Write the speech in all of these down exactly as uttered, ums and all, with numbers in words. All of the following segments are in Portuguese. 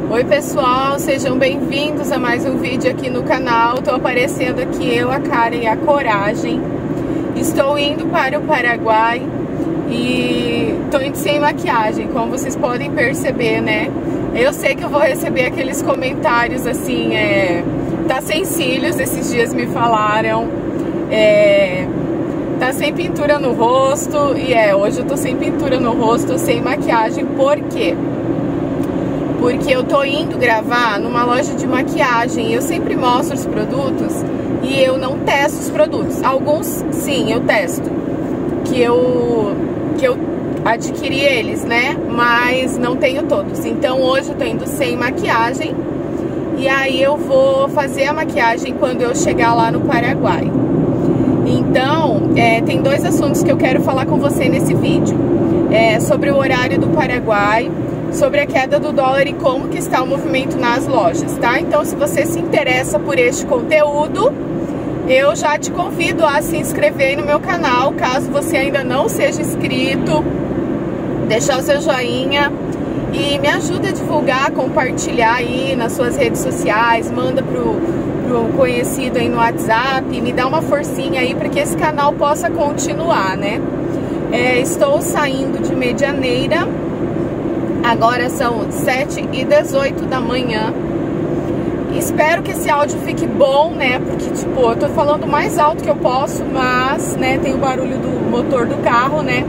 Oi pessoal, sejam bem-vindos a mais um vídeo aqui no canal. Tô aparecendo aqui eu, a Karen e a Coragem. Estou indo para o Paraguai e tô indo sem maquiagem, como vocês podem perceber, né? Eu sei que eu vou receber aqueles comentários assim, é... tá sem cílios, esses dias me falaram, é... tá sem pintura no rosto, e é, hoje eu tô sem pintura no rosto, sem maquiagem. Por quê? Porque eu tô indo gravar numa loja de maquiagem. Eu sempre mostro os produtos e eu não testo os produtos. Alguns, sim, eu testo, que eu, que eu adquiri eles, né? Mas não tenho todos. Então hoje eu tô indo sem maquiagem. E aí eu vou fazer a maquiagem quando eu chegar lá no Paraguai. Então, é, tem dois assuntos que eu quero falar com você nesse vídeo. É, sobre o horário do Paraguai, sobre a queda do dólar e como que está o movimento nas lojas, tá? Então, se você se interessa por este conteúdo, eu já te convido a se inscrever no meu canal, caso você ainda não seja inscrito, deixar o seu joinha e me ajuda a divulgar, compartilhar aí nas suas redes sociais, manda pro, pro conhecido aí no WhatsApp, me dá uma forcinha aí para que esse canal possa continuar, né? É, estou saindo de Medianeira. Agora são sete e dezoito da manhã. Espero que esse áudio fique bom, né? Porque, tipo, eu tô falando o mais alto que eu posso, mas, né, tem o barulho do motor do carro, né?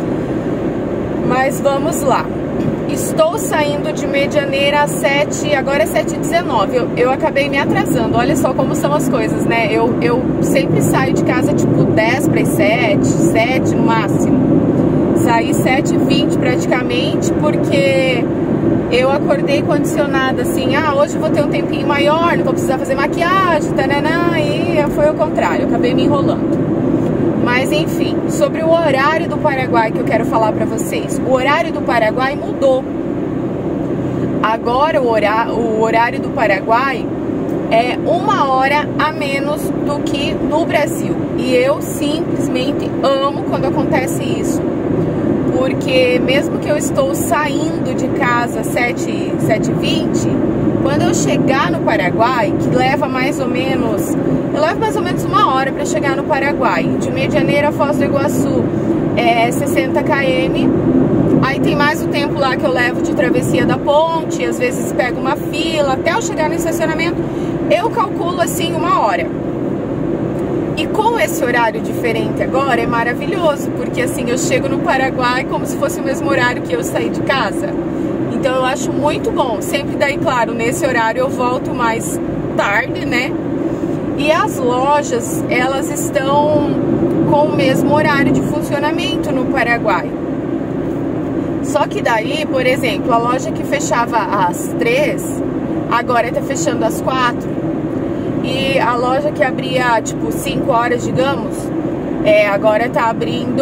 Mas vamos lá. Estou saindo de Medianeira às sete, agora é sete e dezenove. Eu, eu acabei me atrasando. Olha só como são as coisas, né? Eu, eu sempre saio de casa, tipo, dez para as sete, sete no máximo. Saí sete e vinte praticamente, porque eu acordei condicionada assim, ah, hoje eu vou ter um tempinho maior, não vou precisar fazer maquiagem, tananã, e foi ao contrário, eu acabei me enrolando. Mas enfim, sobre o horário do Paraguai que eu quero falar pra vocês. O horário do Paraguai mudou. Agora o, horá o horário do Paraguai é uma hora a menos do que no Brasil. E eu simplesmente amo quando acontece isso. Porque mesmo que eu estou saindo de casa às sete e vinte, quando eu chegar no Paraguai, que leva mais ou menos, eu levo mais ou menos uma hora para chegar no Paraguai. De Medianeira a Foz do Iguaçu é sessenta quilômetros. Aí tem mais o tempo lá que eu levo de travessia da ponte, às vezes pego uma fila, até eu chegar no estacionamento, eu calculo assim uma hora. E com esse horário diferente agora é maravilhoso, porque assim eu chego no Paraguai como se fosse o mesmo horário que eu saí de casa. Então eu acho muito bom. Sempre daí, claro, nesse horário eu volto mais tarde, né? E as lojas, elas estão com o mesmo horário de funcionamento no Paraguai. Só que daí, por exemplo, a loja que fechava às três, agora tá fechando às quatro. E a loja que abria, tipo, cinco horas, digamos, é, agora tá abrindo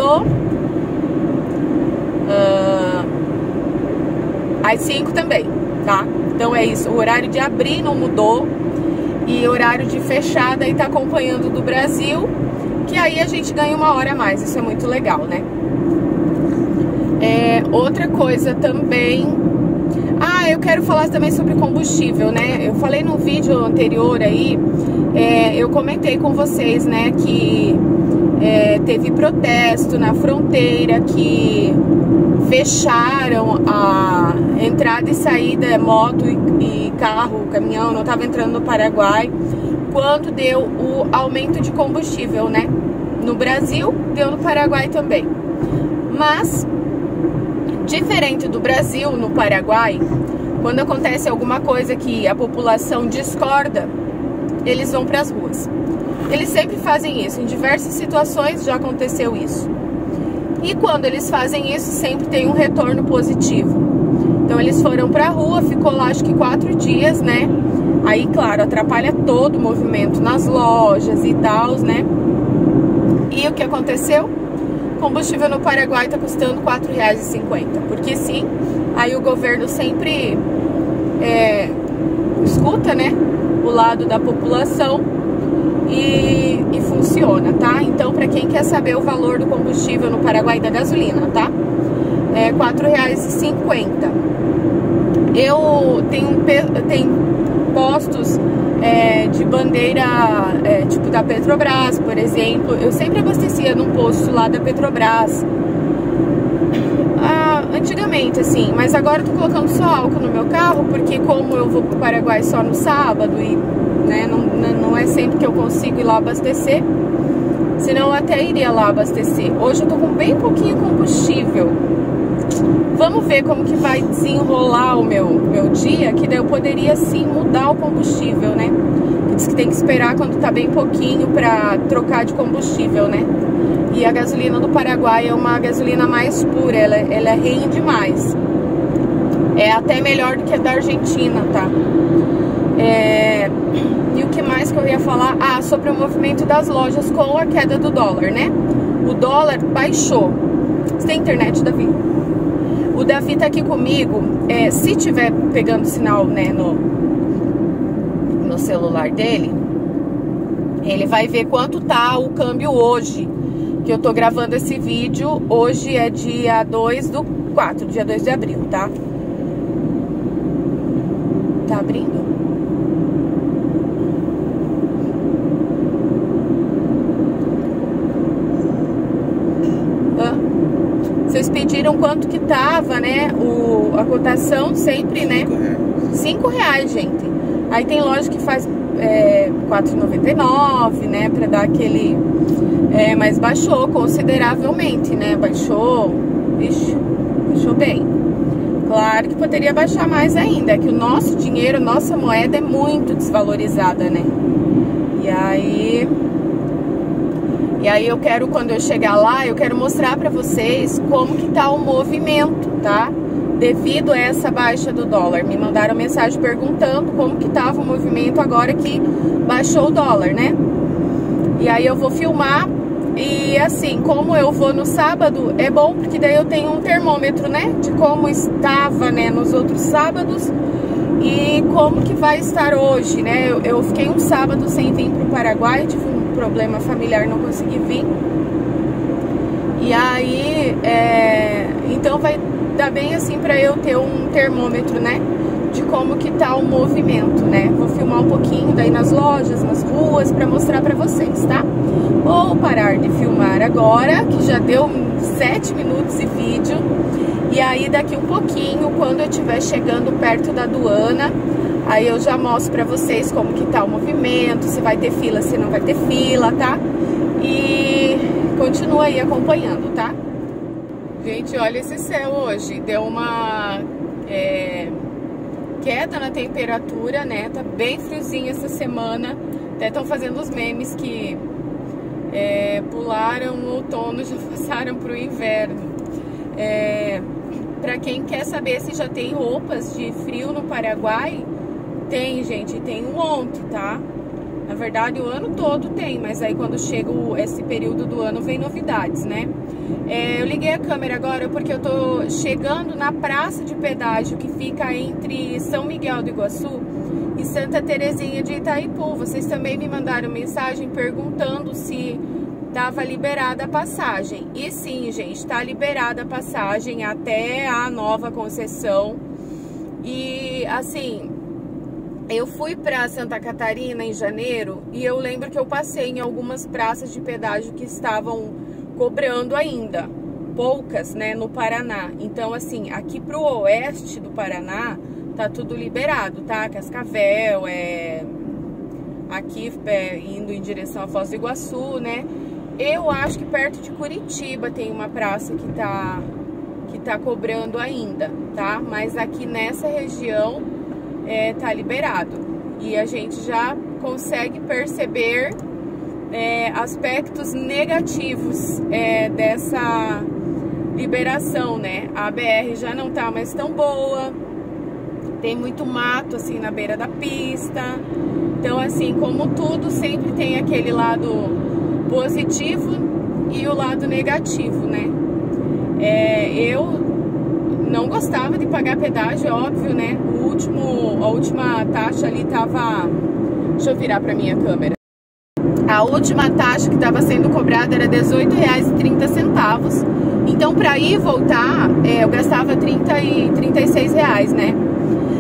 uh, às cinco também, tá? Então é isso, o horário de abrir não mudou e o horário de fechar daí tá acompanhando do Brasil, que aí a gente ganha uma hora a mais, isso é muito legal, né? É, outra coisa também... Ah, eu quero falar também sobre combustível, né? Eu falei no vídeo anterior aí, é, eu comentei com vocês, né, que é, teve protesto na fronteira, que fecharam a entrada e saída, moto e, e carro, caminhão, não estava entrando no Paraguai, quando deu o aumento de combustível, né? No Brasil, deu no Paraguai também. Mas... diferente do Brasil, no Paraguai, quando acontece alguma coisa que a população discorda, eles vão para as ruas. Eles sempre fazem isso, em diversas situações já aconteceu isso. E quando eles fazem isso, sempre tem um retorno positivo. Então eles foram para a rua, ficou lá acho que quatro dias, né? Aí, claro, atrapalha todo o movimento nas lojas e tal, né? E o que aconteceu? Combustível no Paraguai está custando quatro reais e cinquenta centavos, porque sim, aí o governo sempre é, escuta, né, o lado da população e, e funciona, tá? Então, para quem quer saber o valor do combustível no Paraguai, da gasolina, tá? É quatro reais e cinquenta centavos. eu tenho, tenho postos é, de bandeira, é, tipo da Petrobras, por exemplo. Eu sempre abastecia num posto lá da Petrobras. Ah, antigamente, assim, mas agora eu tô colocando só álcool no meu carro, porque como eu vou pro Paraguai só no sábado e né, não, não é sempre que eu consigo ir lá abastecer, senão eu até iria lá abastecer. Hoje eu tô com bem pouquinho combustível. Vamos ver como que vai desenrolar o meu, meu dia, que daí eu poderia sim mudar o combustível, né? Diz que tem que esperar quando tá bem pouquinho pra trocar de combustível, né? E a gasolina do Paraguai é uma gasolina mais pura, ela, ela rende mais. É até melhor do que a da Argentina, tá? É... E o que mais que eu ia falar? Ah, sobre o movimento das lojas com a queda do dólar, né? O dólar baixou. Você tem internet, Davi? O Davi tá aqui comigo. É, se tiver pegando sinal, né, no, no celular dele, ele vai ver quanto tá o câmbio hoje. Que eu tô gravando esse vídeo. Hoje é dia dois do quatro, dia dois de abril, tá? Tá abrindo? Vocês pediram quanto que tava, né? O, a cotação sempre, né? cinco reais, gente. Aí tem loja que faz é, quatro reais e noventa e nove centavos, né? Pra dar aquele... É, mas baixou consideravelmente, né? Baixou... Ixi, baixou bem. Claro que poderia baixar mais ainda. É que o nosso dinheiro, nossa moeda é muito desvalorizada, né? E aí... E aí eu quero, quando eu chegar lá, eu quero mostrar pra vocês como que tá o movimento, tá? Devido a essa baixa do dólar. Me mandaram mensagem perguntando como que tava o movimento agora que baixou o dólar, né? E aí eu vou filmar e assim, como eu vou no sábado, é bom porque daí eu tenho um termômetro, né? De como estava, né, nos outros sábados e como que vai estar hoje, né? Eu, eu fiquei um sábado sem vir pro Paraguai, tive um problema familiar, não consegui vir. E aí, é, então vai dar bem assim pra eu ter um termômetro, né? De como que tá o movimento, né? Vou filmar um pouquinho daí nas lojas, nas ruas, pra mostrar pra vocês, tá? Vou parar de filmar agora, que já deu sete minutos de vídeo. E aí daqui um pouquinho, quando eu estiver chegando perto da aduana, aí eu já mostro pra vocês como que tá o movimento, se vai ter fila, se não vai ter fila, tá? E continua aí acompanhando, tá? Gente, olha esse céu hoje. Deu uma é, queda na temperatura, né? Tá bem friozinho essa semana. Até estão fazendo os memes que é, pularam o outono, já passaram pro inverno. É, pra quem quer saber se já tem roupas de frio no Paraguai, tem, gente, tem um monte, tá? Na verdade, o ano todo tem, mas aí quando chega o, esse período do ano, vem novidades, né? É, eu liguei a câmera agora porque eu tô chegando na praça de pedágio que fica entre São Miguel do Iguaçu e Santa Terezinha de Itaipu. Vocês também me mandaram mensagem perguntando se tava liberada a passagem. E sim, gente, tá liberada a passagem até a nova concessão. E, assim... Eu fui para Santa Catarina em janeiro e eu lembro que eu passei em algumas praças de pedágio que estavam cobrando ainda, poucas, né, no Paraná. Então, assim, aqui pro oeste do Paraná tá tudo liberado, tá? Cascavel, é... aqui é, indo em direção a Foz do Iguaçu, né? Eu acho que perto de Curitiba tem uma praça que tá, que tá cobrando ainda, tá? Mas aqui nessa região... É, tá liberado e a gente já consegue perceber é, aspectos negativos é, dessa liberação, né? A B R já não tá mais tão boa, tem muito mato assim na beira da pista. Então, assim, como tudo, sempre tem aquele lado positivo e o lado negativo, né? É, eu não gostava de pagar pedágio, é óbvio, né? O último, a última taxa ali tava... Deixa eu virar pra minha câmera. A última taxa que estava sendo cobrada era dezoito reais e trinta centavos. Então, para ir e voltar, é, eu gastava trinta e seis reais, né?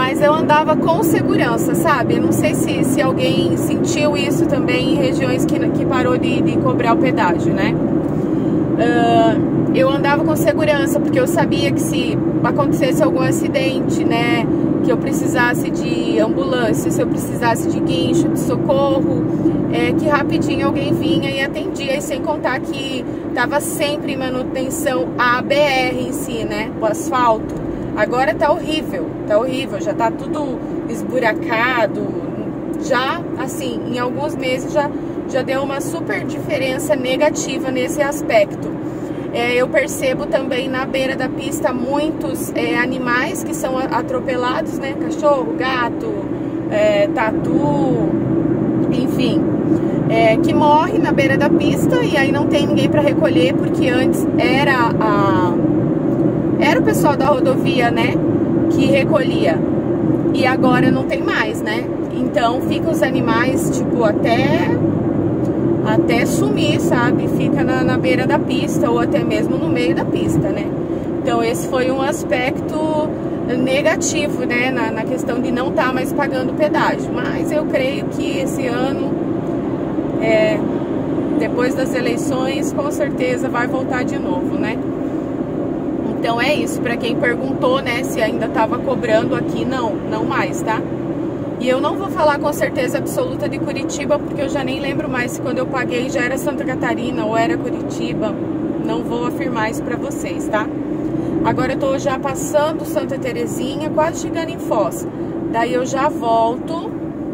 mas eu andava com segurança, sabe? Eu não sei se, se alguém sentiu isso também em regiões que, que parou de, de cobrar o pedágio, né? Uh, eu andava com segurança, porque eu sabia que se acontecesse algum acidente, né, que eu precisasse de ambulância, se eu precisasse de guincho, de socorro, é, que rapidinho alguém vinha e atendia, e sem contar que tava sempre em manutenção a B R em si, né, o asfalto. Agora tá horrível, tá horrível, já tá tudo esburacado, já, assim, em alguns meses já, já deu uma super diferença negativa nesse aspecto. É, eu percebo também na beira da pista muitos é, animais que são atropelados, né? Cachorro, gato, é, tatu, enfim, é, que morre na beira da pista e aí não tem ninguém para recolher, porque antes era a, era o pessoal da rodovia, né? Que recolhia e agora não tem mais, né? Então ficam os animais, tipo, até... até sumir, sabe? Fica na, na beira da pista ou até mesmo no meio da pista, né? Então esse foi um aspecto negativo, né? Na, na questão de não estar mais pagando pedágio. Mas eu creio que esse ano, é, depois das eleições, com certeza vai voltar de novo, né? Então é isso. Para quem perguntou, né, se ainda estava cobrando aqui, não, não mais, tá? E eu não vou falar com certeza absoluta de Curitiba, porque eu já nem lembro mais se quando eu paguei já era Santa Catarina ou era Curitiba. Não vou afirmar isso pra vocês, tá? Agora eu tô já passando Santa Terezinha, quase chegando em Foz. Daí eu já volto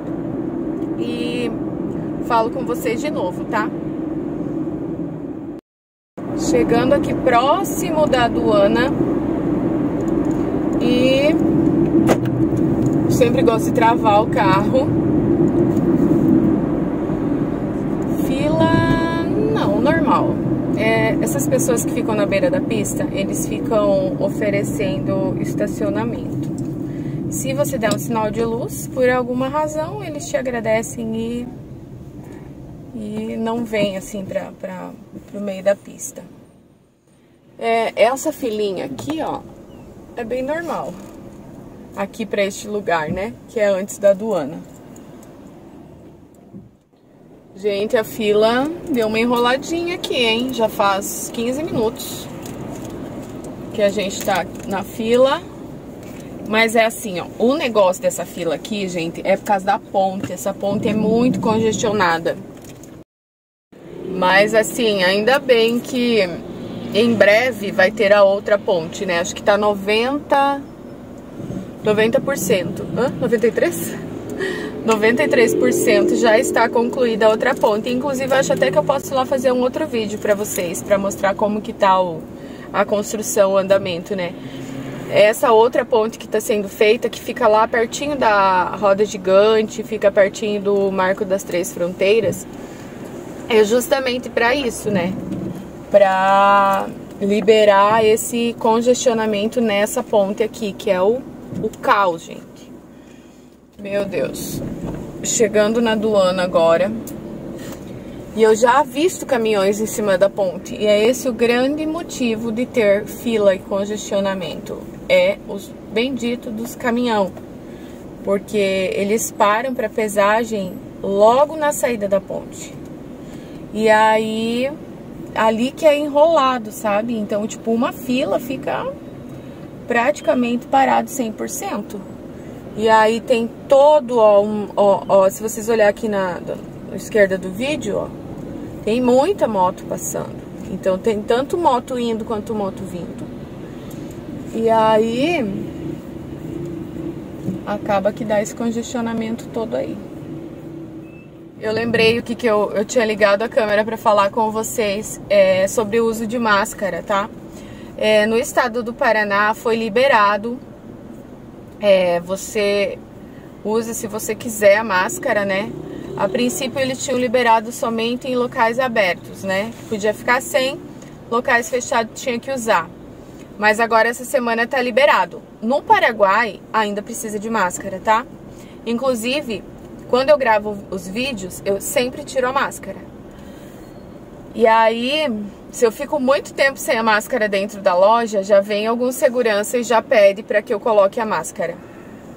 e falo com vocês de novo, tá? Chegando aqui próximo da aduana e... sempre gosto de travar o carro. Fila... não, normal. É, essas pessoas que ficam na beira da pista, eles ficam oferecendo estacionamento. Se você der um sinal de luz, por alguma razão, eles te agradecem e, e não vem assim para para o meio da pista. É, essa filinha aqui, ó, é bem normal. Aqui para este lugar, né? Que é antes da aduana. Gente, a fila deu uma enroladinha aqui, hein? Já faz quinze minutos que a gente tá na fila. Mas é assim, ó. O negócio dessa fila aqui, gente, é por causa da ponte. Essa ponte é muito congestionada. Mas assim, ainda bem que em breve vai ter a outra ponte, né? Acho que tá noventa por cento. Hã? noventa e três por cento? noventa e três por cento já está concluída a outra ponte. Inclusive, acho até que eu posso ir lá fazer um outro vídeo para vocês, para mostrar como que tá o, a construção, o andamento, né? Essa outra ponte que está sendo feita, que fica lá pertinho da roda gigante, fica pertinho do Marco das Três Fronteiras, é justamente para isso, né? Para liberar esse congestionamento nessa ponte aqui, que é o O caos, gente. Meu Deus. Chegando na aduana agora. E eu já avisto caminhões em cima da ponte. E é esse o grande motivo de ter fila e congestionamento. É os benditos dos caminhão. Porque eles param para pesagem logo na saída da ponte. E aí, ali que é enrolado, sabe? Então, tipo, uma fila fica... praticamente parado cem por cento. E aí tem todo, ó, um, ó, ó, se vocês olhar aqui na, na esquerda do vídeo, ó, tem muita moto passando. Então tem tanto moto indo quanto moto vindo. E aí acaba que dá esse congestionamento todo aí. Eu lembrei o que, que eu, eu tinha ligado a câmera para falar com vocês é, sobre o uso de máscara, tá? É, no estado do Paraná foi liberado, é, você usa se você quiser a máscara, né? A princípio eles tinham liberado somente em locais abertos, né? Podia ficar sem, locais fechados tinha que usar. Mas agora essa semana tá liberado. No Paraguai ainda precisa de máscara, tá? Inclusive, quando eu gravo os vídeos, eu sempre tiro a máscara. E aí... se eu fico muito tempo sem a máscara dentro da loja, já vem algum segurança e já pede para que eu coloque a máscara.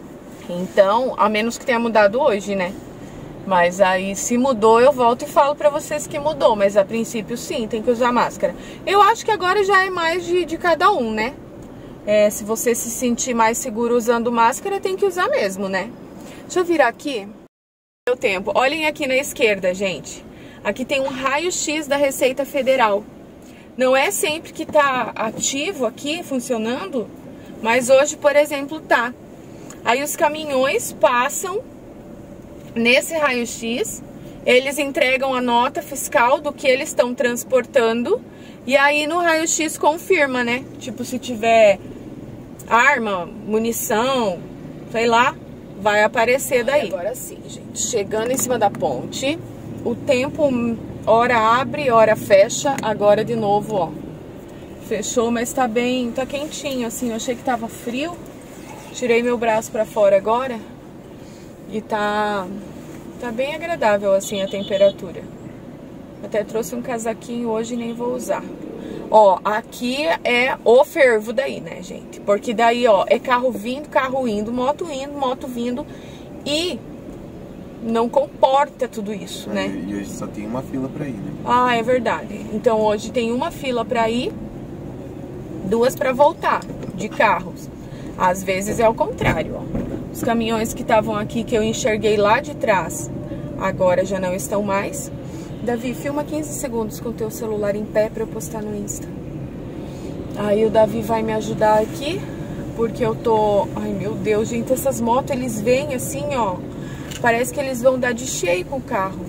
Então, a menos que tenha mudado hoje, né? Mas aí, se mudou, eu volto e falo pra vocês que mudou. Mas a princípio, sim, tem que usar máscara. Eu acho que agora já é mais de, de cada um, né? É, se você se sentir mais seguro usando máscara, tem que usar mesmo, né? Deixa eu virar aqui. Meu tempo. Olhem aqui na esquerda, gente. Aqui tem um raio-x da Receita Federal. Não é sempre que tá ativo aqui, funcionando, mas hoje, por exemplo, tá. Aí os caminhões passam nesse raio-x, eles entregam a nota fiscal do que eles estão transportando, e aí no raio-x confirma, né? Tipo, se tiver arma, munição, sei lá, vai aparecer daí. Aí agora sim, gente, chegando em cima da ponte, o tempo hora abre, hora fecha, agora de novo, ó, fechou, mas tá bem, tá quentinho, assim, eu achei que tava frio, tirei meu braço pra fora agora, e tá, tá bem agradável, assim, a temperatura. Até trouxe um casaquinho hoje e nem vou usar. Ó, aqui é o fervo daí, né, gente? Porque daí, ó, é carro vindo, carro indo, moto indo, moto vindo. E não comporta tudo isso, né? E hoje só tem uma fila pra ir, né? Ah, é verdade. Então hoje tem uma fila pra ir, duas pra voltar, de carros. Às vezes é o contrário, ó. Os caminhões que estavam aqui, que eu enxerguei lá de trás, agora já não estão mais. Davi, filma quinze segundos com o teu celular em pé pra eu postar no Insta. Aí o Davi vai me ajudar aqui, porque eu tô... Ai, meu Deus, gente, essas motos, eles vêm assim, ó. Parece que eles vão dar de cheio com o carro.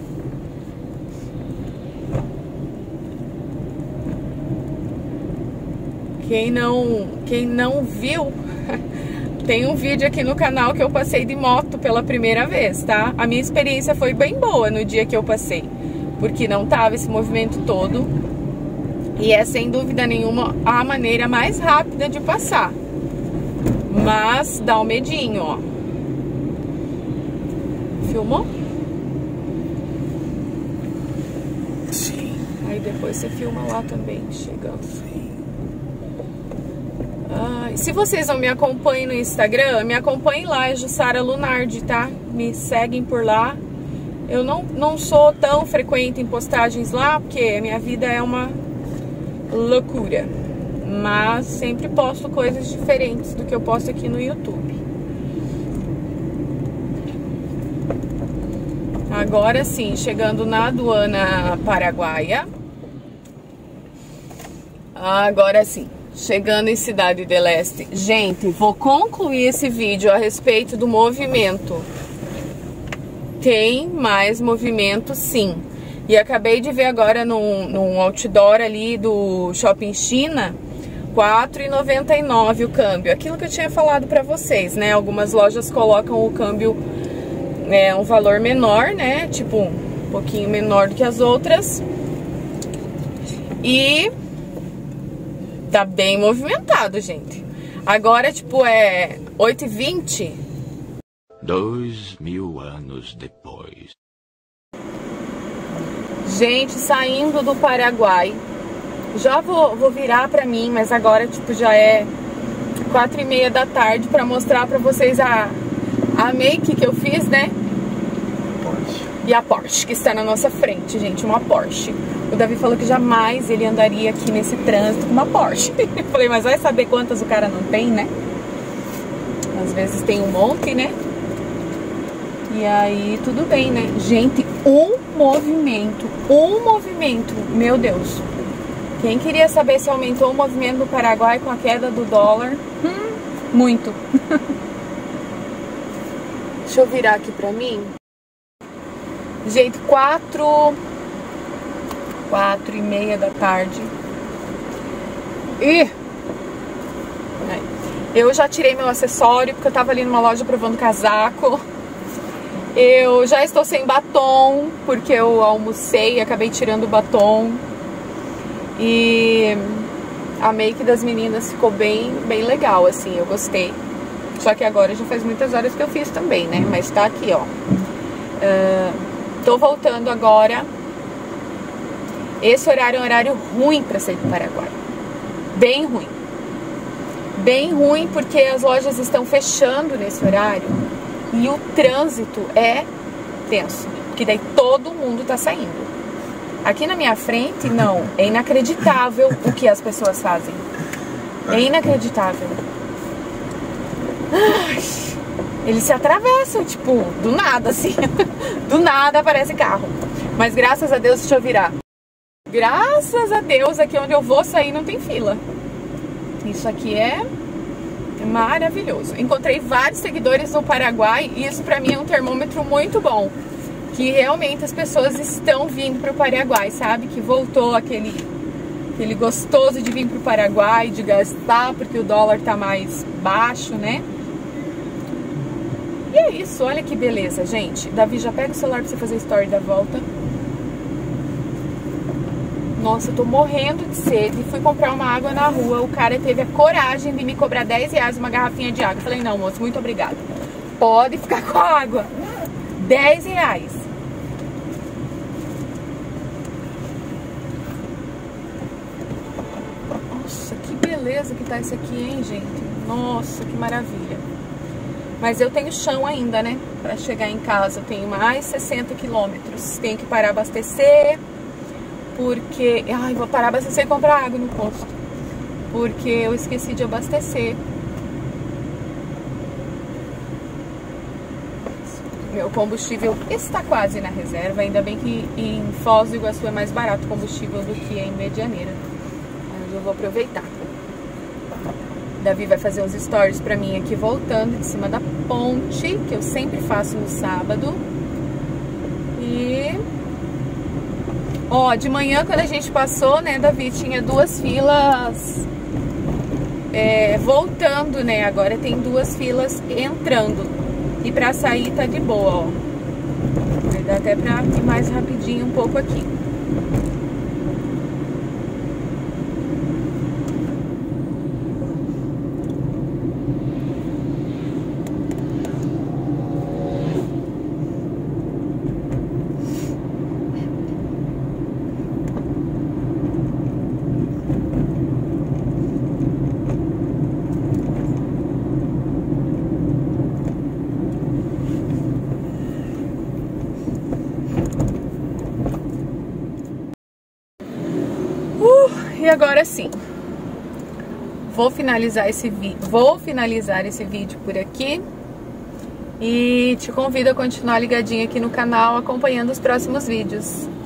Quem não, quem não viu... Tem um vídeo aqui no canal que eu passei de moto pela primeira vez, tá? A minha experiência foi bem boa no dia que eu passei, porque não tava esse movimento todo. E é sem dúvida nenhuma a maneira mais rápida de passar. Mas dá um medinho, ó. Filmou? Sim. Aí depois você filma lá também, chegando. Sim. Ah, se vocês não me acompanham no Instagram, me acompanhem lá, é Jussara Lunardi, tá? Me seguem por lá. Eu não, não sou tão frequente em postagens lá, porque a minha vida é uma loucura. Mas sempre posto coisas diferentes do que eu posto aqui no YouTube. Agora sim, chegando na aduana paraguaia. Agora sim. Chegando em Cidade del Este. Gente, vou concluir esse vídeo a respeito do movimento. Tem mais movimento, sim. E acabei de ver agora num, num outdoor ali do Shopping China, quatro reais e noventa e nove centavos o câmbio. Aquilo que eu tinha falado pra vocês, né? Algumas lojas colocam o câmbio é, um valor menor, né? Tipo, um pouquinho menor do que as outras. E... tá bem movimentado, gente. Agora, tipo, é oito e vinte. Dois mil anos depois. Gente, saindo do Paraguai. Já vou, vou virar pra mim, mas agora, tipo, já é quatro e meia da tarde pra mostrar pra vocês a, a make que eu fiz, né? Porsche. E a Porsche, que está na nossa frente, gente, uma Porsche. O Davi falou que jamais ele andaria aqui nesse trânsito com uma Porsche. Eu falei, mas vai saber quantas o cara não tem, né? Às vezes tem um monte, né? E aí, tudo bem, né? Gente, um movimento, um movimento, meu Deus. Quem queria saber se aumentou o movimento do Paraguai com a queda do dólar? Hum, muito. Deixa eu virar aqui pra mim. Gente, quatro... Quatro e meia da tarde. E eu já tirei meu acessório, porque eu tava ali numa loja provando casaco. Eu já estou sem batom, porque eu almocei e acabei tirando o batom. E a make das meninas ficou bem, bem legal, assim, eu gostei. Só que agora já faz muitas horas que eu fiz também, né? Mas tá aqui, ó. Uh, tô voltando agora. Esse horário é um horário ruim pra sair do Paraguai. Bem ruim. bem ruim porque as lojas estão fechando nesse horário e o trânsito é tenso, porque daí todo mundo tá saindo. Aqui na minha frente, não, é inacreditável o que as pessoas fazem. É inacreditável. Ai, eles se atravessam, tipo, do nada, assim. Do nada aparece carro. Mas graças a Deus, deixa eu virar. Graças a Deus, aqui onde eu vou sair não tem fila. Isso aqui é maravilhoso. Encontrei vários seguidores no Paraguai e isso pra mim é um termômetro muito bom. Que realmente as pessoas estão vindo pro Paraguai, sabe? Que voltou aquele, aquele gostoso de vir pro Paraguai, de gastar, porque o dólar tá mais baixo, né? E é isso, olha que beleza, gente. Davi, já pega o celular pra você fazer story da volta. Nossa, eu tô morrendo de sede. Fui comprar uma água na rua. O cara teve a coragem de me cobrar dez reais uma garrafinha de água. Eu falei, não, moço, muito obrigada. Pode ficar com a água. dez reais. Nossa, que beleza que tá isso aqui, hein, gente? Nossa, que maravilha. Mas eu tenho chão ainda, né? Pra chegar em casa eu tenho mais sessenta quilômetros. Tenho que parar abastecer. Porque... Ai, vou parar abastecer e comprar água no posto. Porque eu esqueci de abastecer. Meu combustível está quase na reserva. Ainda bem que em Foz do Iguaçu é mais barato o combustível do que em Medianeira. Mas eu vou aproveitar. Davi vai fazer uns stories pra mim aqui voltando de cima da ponte, que eu sempre faço no sábado. E... Ó, de manhã quando a gente passou, né, Davi, tinha duas filas é, voltando, né? Agora tem duas filas entrando. E pra sair tá de boa, ó. Vai dar até pra ir mais rapidinho um pouco aqui. E agora sim, vou finalizar esse vídeo, vou finalizar esse vídeo por aqui e te convido a continuar ligadinho aqui no canal acompanhando os próximos vídeos.